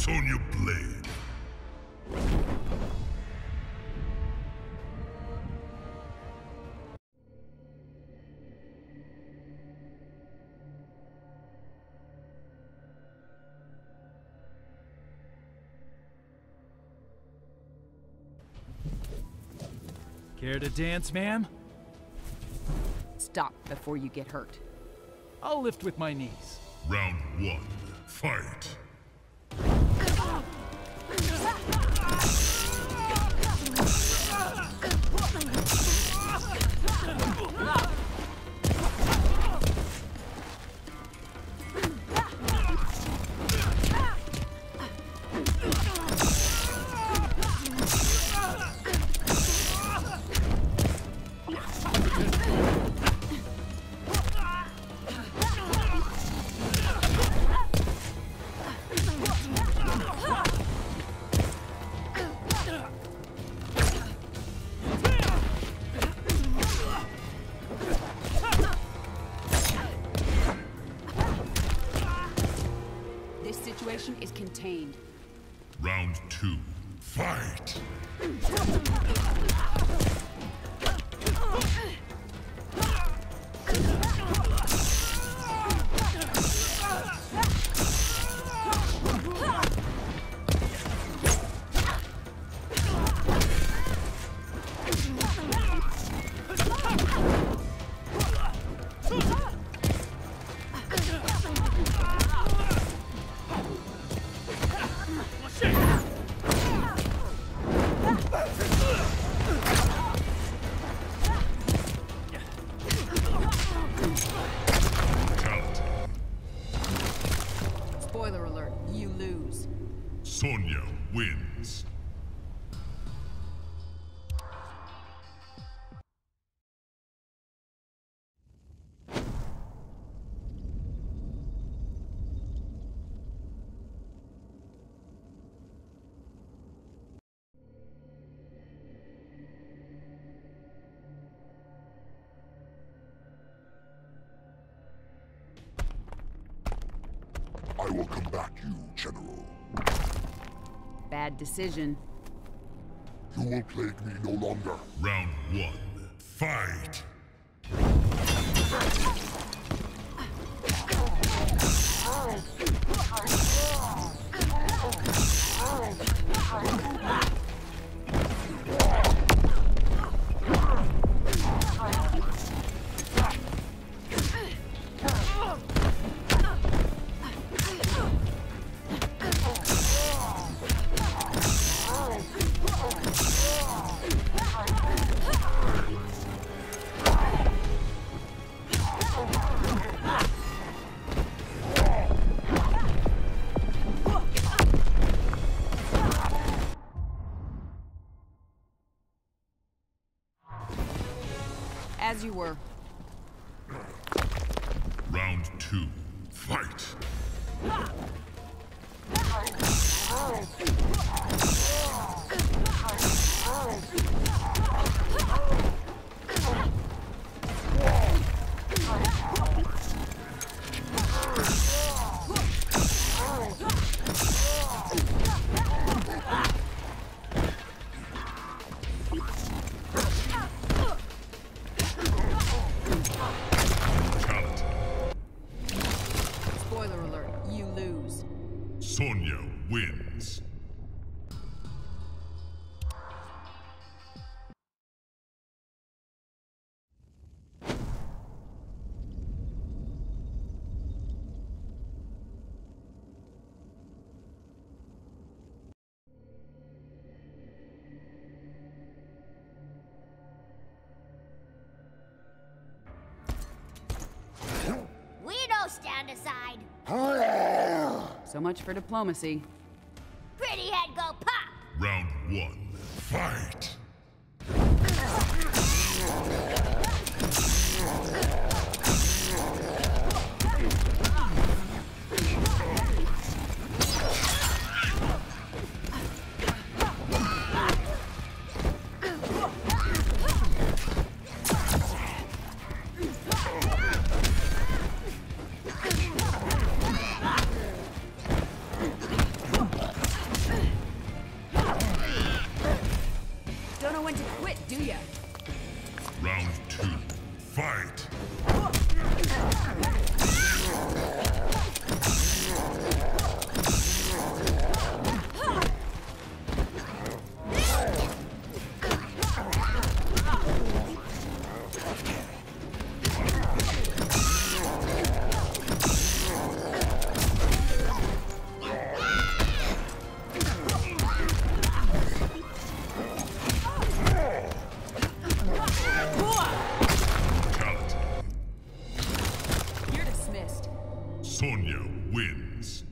Sonya blade. Care to dance, ma'am? Stop before you get hurt. I'll lift with my knees. Round 1, fight. Is contained. Round 2, fight! Spoiler alert, you lose. Sonya wins. I will come back you, General. Bad decision. You will plague me no longer. Round 1, fight! As you were. Round 2, fight! Spoiler alert, you lose. Sonya wins. We don't stand aside. So much for diplomacy. Pretty head go pop. Round 1, fight! wins.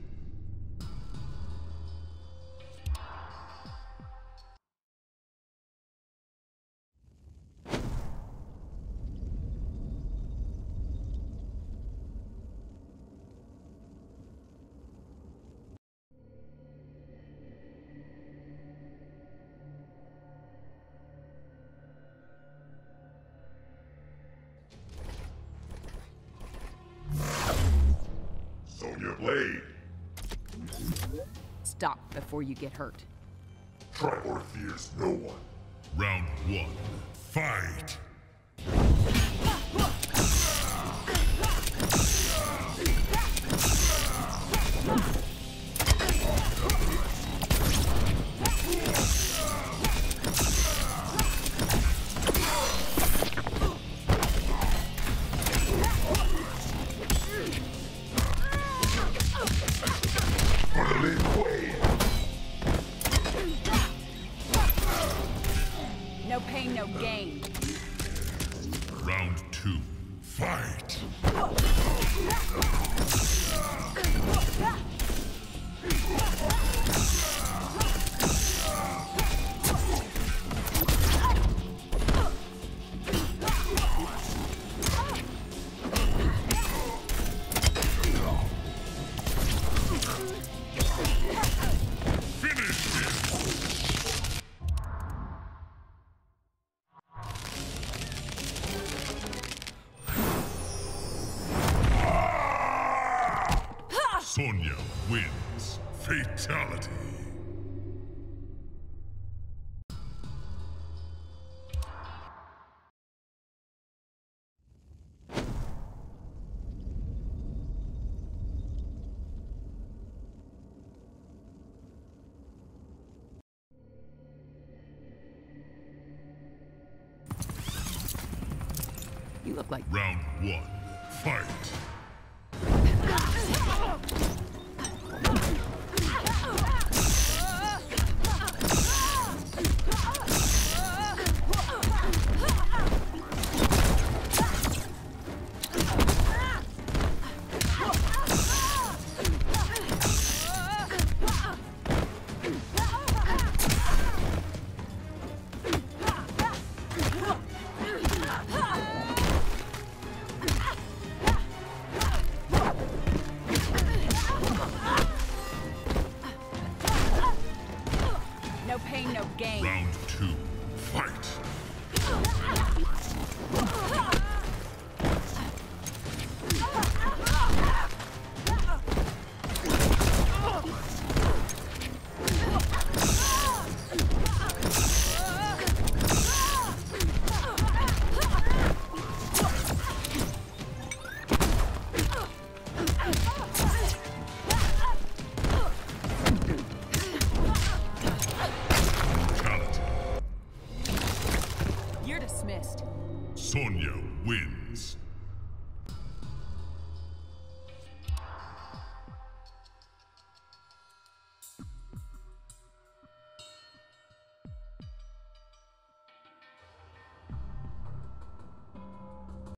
Sonya Blade. Stop before you get hurt. Tribor fears no one. Round 1. Fight! No pain, no gain. Round 2. Fight! Sonya wins. Fatality. You look like... Round 1. Fight! No pain, no gain. Round 2. Fight! You're dismissed. Sonya wins.